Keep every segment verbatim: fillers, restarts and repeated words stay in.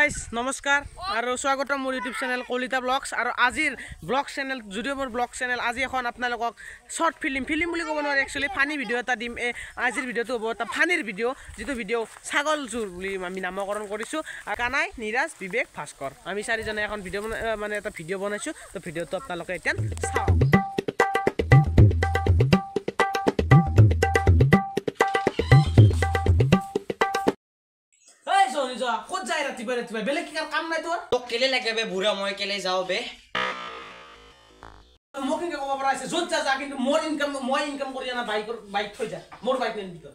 Guys নমস্কাৰ আৰু স্বাগতম মোৰ ইউটিউব চেনেল কলিতা ব্লগছ আৰু আজিৰ ব্লগ চেনেল যদিও মোৰ ব্লগ চেনেল আজি এখন আপোনালোকক শৰ্ট ফিল্ম ফিল্ম বুলি ক'ব নোৱাৰে একচুৱেলি ফানি ভিডিঅ' এটা দিম এই আজিৰ ভিডিঅ'টো হ'ব এটা ফানিৰ ভিডিঅ' যিটো ভিডিঅ' ছাগল জোৰ বুলি আমি নামকৰণ কৰিছোঁ আৰু কানাই নিৰাজ বিবেক ভাস্কৰ আমি চাৰিজনে এখন ভিডিঅ' মানে এটা ভিডিঅ' বনাইছোঁ তো ভিডিঅ'টো আপোনালোকে এতিয়া চাওক। ক'ত যায় ৰাতিপুৱা ৰাতিপুৱা বেলেগ কি কাম নাই তোৰ তোক কেলে লাগে বে বুঢ়া মই কেলে যাওঁ বে মোক কি ক'ব পৰা আছে য'ত যা যা কিন্তু মোৰ ইনকাম মই ইনকাম কৰি আনা বাইকৰ বাইক থৈ যা মোৰ বাইক নিন ভিতৰত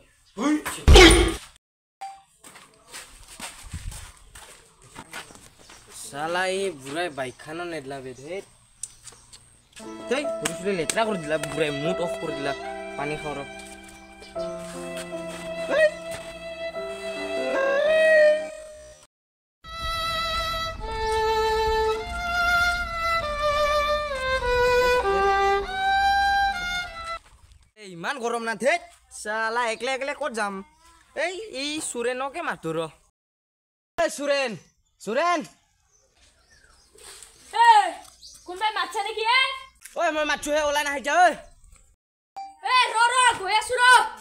साला ये बुरा बाइक खाना नेदला बे धे तै पुरुषले लेत्रा कर दिला बुरा मूड ऑफ कर दिला पानी खाओ ইমান গরম না ধে साला একলে একলে কত যাম এই এই সুরেনকে মাতো র এই সুরেন সুরেন Hey, কোনবাই মাছছে নেকি এ? ওই মই মাছু হে ওলাই না যা ওই। এ র র গয়া সুর।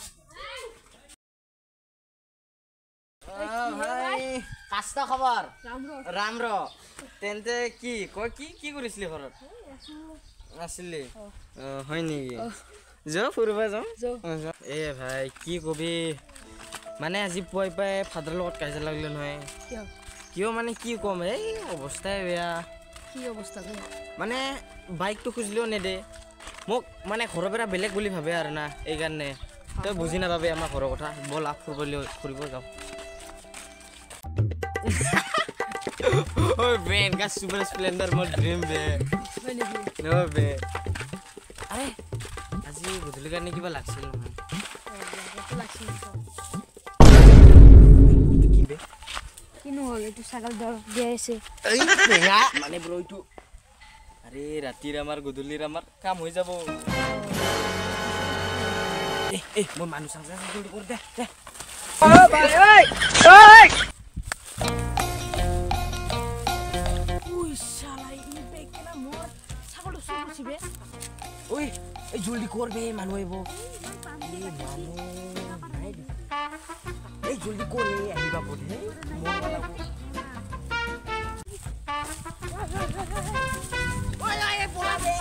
ভাই কাস্তা খবর রাম র রাম র তেনতে কি কই কি কি কৰিছিলি ঘৰত আসলি হয় নেকি যা ফুৰবা যাম এ ভাই কি কবি মানে আজি পই পাই ফাদাৰ লগত কাজিয়া লাগিল নহয় কিয় কিয় মানে কি কম এই অৱস্থাই বেয়া কি অৱস্থা মানে বাইকটো খুজিলেও নেদে মোক মানে ঘৰৰ পৰা বেলেগ বুলি ভাবে আৰু না এই কাৰণে তই বুজি নাপাবি আমাৰ ঘৰৰ কথা বল আপ ফুৰিবলৈ ফুৰিব যাওঁ ওই বেন কা সুপাৰ স্প্লেন্ডাৰ মোৰ ড্ৰিম বে নো বে আৰে আজি গধূলি কাৰণে কিবা লাগছিল নহয় লাগছিল কি বে কিনো হ'ল এইটো ছাগল দৰ দিয়াইছে এই বেয়া মানে ব্ৰ ইটো আরে রাতির আমার গধূলির আমার কাম হয়ে যাব এ এ মোর মানুষ আছে জলদি করে দে দে ও ভাই ওই ওই ওই শালা ই বেকেনা মোর ছাগল সুছিবে ওই এই জলদি করবে মানুষ আইবো এই মানুষ নাই এই জলদি করে আইবা বলে মোর লাগবো ওই ওই পোলা দে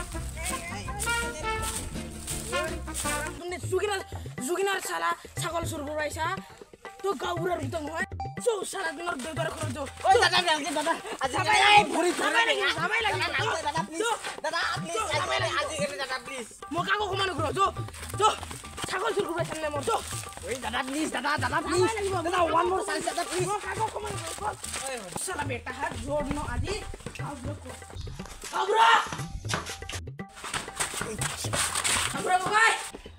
তুমি সুগিনা সুগিনার শালা ছাগল সুর বড়াইছা তো গাউরার ভিতর নয় সো শালা দিনর বেবার করে দাও ওই দাদা দাদা আজি এই ভরি ধরে না জামাই লাগি দাদা প্লিজ দাদা প্লিজ জামাই আজি গেলে দাদা প্লিজ মোকাকো কমান করো তো তো ছাগল সুর বড়াইছা না মোর তো ওই দাদা প্লিজ দাদা দাদা প্লিজ দাদা ওয়ান মোর চান্স দাদা প্লিজ মোকাকো কমান করো শালা বেটা হাত জোর ন আজি গাউরা গাউরা গাউরা ভাই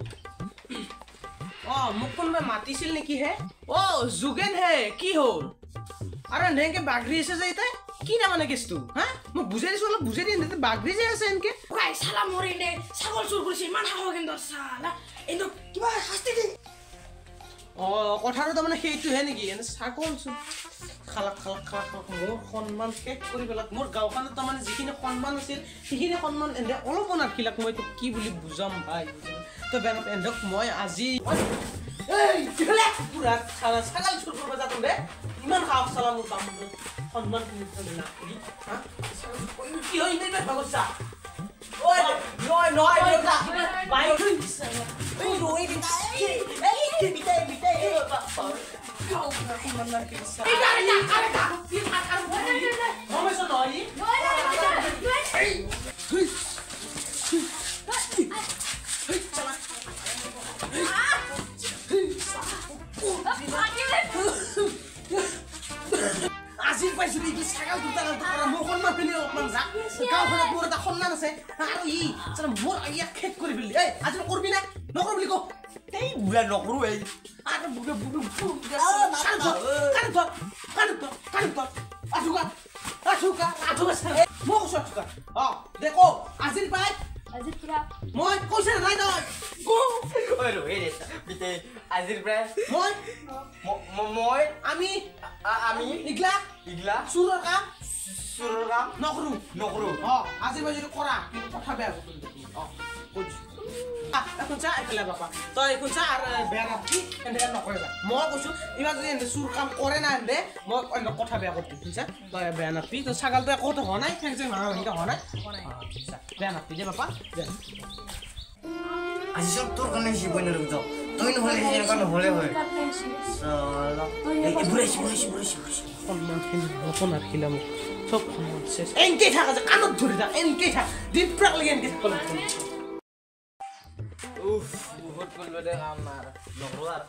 অ মোক কোনবা মাতিছিল নেকি হে অ জুগেন হে কি হ'ল আরে নেকে বাগৰি আছে যে ইতে কি না মানে কেছটো হা মোক বুজাই দিছো অলপ বুজাই দিন বাগৰি যে আছে এনকে ভাই শালা মৰিলে ছাগল চুৰ কৰিছে ইমান হাও কেন্দৰ শালা এনো কিবা শাস্তি দি অ কথাটো তাৰমানে সেইটো হে নেকি এনে ছাগল চুৰ খালাক খালাক খালাক মোৰ সন্মান শেষ কৰি পেলাক মোৰ গাঁওখনত তাৰমানে যিখিনি সন্মান আছিল সেইখিনি সন্মান এনে অলপ নাখিলাক মই তো কি বুলি বুজাম ভাই তো বেনত এন্দক মই আজি এই কেলে পুৰা ছাগল ছাগল চুৰ কৰিব যাতোঁ দে ইমান খাওক ছালা মোৰ কাম সন্মান কিনি না হা কি হয় ইনে ভাগছা ওই নয় নয় বেটা বাই তুই এই রই দিতা এই এই বিতে বিতে এই বাবা কাউ না সন্মান না কি এই আরে না আরে না কি মার আর মমে সো নয় নয় এই তুই চলা আজি পাইছো কি ছাগল দুটা দুটা মোৰ সন্মান পিনে অকমান যা গাঁওখনত মোৰ এটা সন্মান আছে আৰু ই চল মোৰ ইয়াক খেত কৰি বিলি এই আজি কৰবি না নকৰ বুলি ক এই বুলা নকৰো এই আৰু বুলা বুলা কান ধৰ কান ধৰ কান ধৰ কান ধৰ আঠুকা আঠুকা আঠুকা মোক আঠুকা অ দেখো আজিৰ পাই আজি কিরা মই কৈছে নাই তই গো ওই রে বিতে আজিৰ প্ৰায় মই মই আমি আমি ইগলা ইগলা চুৰৰ কাম চুৰৰ কাম নকৰো নকৰো অ আজি মই যদি কৰা কিন্তু কথা বেয়া কৰিম অ কৈছো এখন চা এইফালে বাপা তই এখন চা আৰু বেয়া নাপাবি এনেকৈ নকৰিবা মই কৈছো ইমান যদি এনে চুৰ কাম কৰে না এনে মই কথা বেয়া কৰি দিম চা তই বেয়া নাপাবি তই ছাগালটো একোতো হোৱা নাই থেং চেং ভাঙা ভাঙিটা হোৱা নাই বেয়া নাপাবি দে বাপা আজি চব তোৰ কাৰণে শিবই নৰক যাওঁ তই নহ'লে এনেকুৱা নহ'লে হয় বুঢ়াইছি বুঢ়াইছি বুঢ়াইছি সন্মানখিনি নতুন আখিলা মোক চব সন্মান চেচ এনেকৈ থাকা যে কাণত ধৰি থাক এনেকৈ থাক দিপ্ৰাক লাগি এনেকৈ থাকিব লাগিব উফ বহুত কৰিব দে কাম আৰু নকৰো আৰু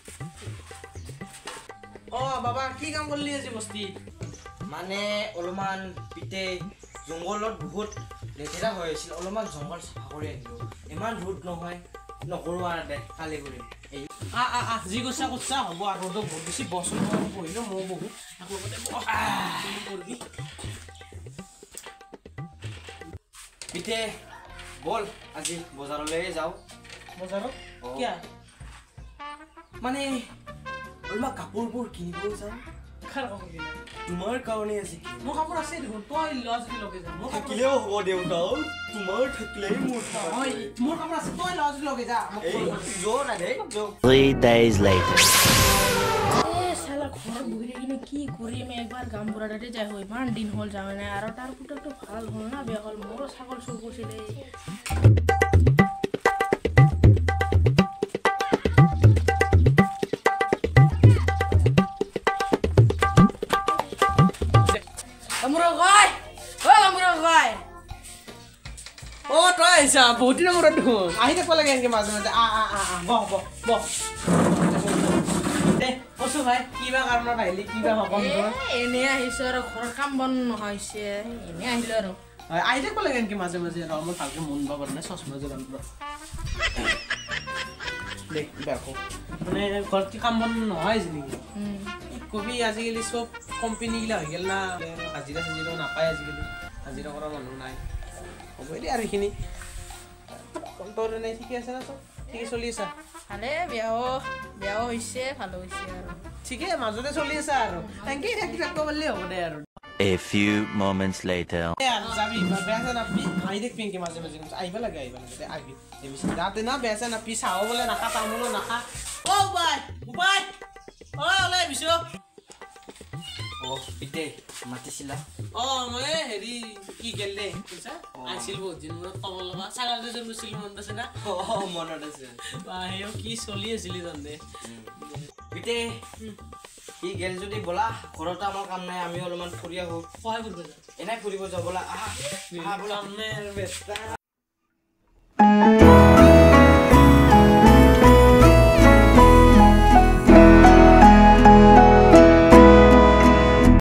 অ বাবা কি কাম কৰিলি আজি বস্তি মানে অলপমান পিতে জংঘলত বহুত লেতেৰা হৈ আছিল অলপমান জংঘল চাফা কৰি আহিলোঁ ইমান ৰ'দ নহয় নকৰোঁ আৰু দে কালি কৰিম এই আ আ আ যি কৈছা কৈছা হ'ব আৰু ৰ'দো বহুত বেছি বছৰ বহিলোঁ ময়ো বহু লগতে কৰিবি পিতে বল আজি বজাৰলৈ যাওঁ বজাৰত কিয় মানে অলপমান কাপোৰবোৰ কিনিব যাওঁ খাৰ কাপোৰ কিনা তোমাৰ কাৰণে আজি মোৰ কাপোৰ আছে দেখোন তই লোৱা যদি লগে যা মোৰ কাপোৰ থাকিলেও হ'ব দেউতা তোমাৰ থাকিলেই মোৰ হয় মোৰ কাপোৰ আছে তই লোৱা যদি লগে যা যোৰ আহে Three days later. চালা ঘৰত বহি থাকিলে কি কৰিম একবাৰ গাম বুঢ়া তাতে যাই হয় ইমান দিন হ'ল যাৱে নাই আৰু তাৰ পুতকটো ভাল হ'ল না বেয়া হ'ল মোৰো ছাগল চুৰ কৰিছিলে অ তই আহিছা বহুত দিনৰ মূৰত দেখোন আহি থাকিব লাগে এনেকৈ মাজে মাজে আ আ আ বহ বহ বহ দে কৈছো ভাই কিবা কাৰণত আহিলি কিবা হ'ব এনে আহিছো আৰু ঘৰৰ কাম বন নহৈছে এনে আহিলো আৰু আহি থাকিব লাগে এনেকৈ মাজে মাজে ৰ মই ভালকৈ মন পাব নাই চশমা যোগান দে কিবা আকৌ মানে ঘৰত কি কাম বন নহয় হৈছে নেকি কবি আজিকালি চব কোম্পানীগিলা হৈ গ'ল না হাজিৰা চাজিৰাও নাপায় আজিকালি হাজিৰা কৰা মানুহ নাই হ'ব দিয়া আৰু সেইখিনি তোৰ এনেই ঠিকে আছে না চব ঠিকে চলি আছা ভালে বেয়াও বেয়াও হৈছে ভালো হৈছে আৰু ঠিকে মাজতে চলি আছা আৰু এনেকেই থাকি থাকিব পাৰিলে হ'ব দে আৰু A few moments later. যাবি বেয়া চেয়া নাপি আহি দেখবি এনেকৈ মাজে মাজে আহিব লাগে আহিব লাগে দে আহিবি যাতে না বেয়া চেয়া নাপি চাহ বোলে নাখা তামোলো নাখা অ বাই বাই অ ওলাই আহিছ অ পিতে মাতিছিলা অ মই হেৰি কি গেল দে কৈছা আহিছিল বহুত দিন মূৰত খবৰ ল'বা ছাগাল দুজন গৈছিলোঁ মনত আছে না অ মনত আছে বা সেও কি চলি আছিলি তহঁতে পিতে সি গেল যদি ব'লা ঘৰতে আমাৰ কাম নাই আমি অলপমান ফুৰি আহোঁ সহায় কৰিব যা এনে ফুৰিব যাওঁ ব'লা আহা আহা ব'লা কাম নাই আৰু বেষ্টা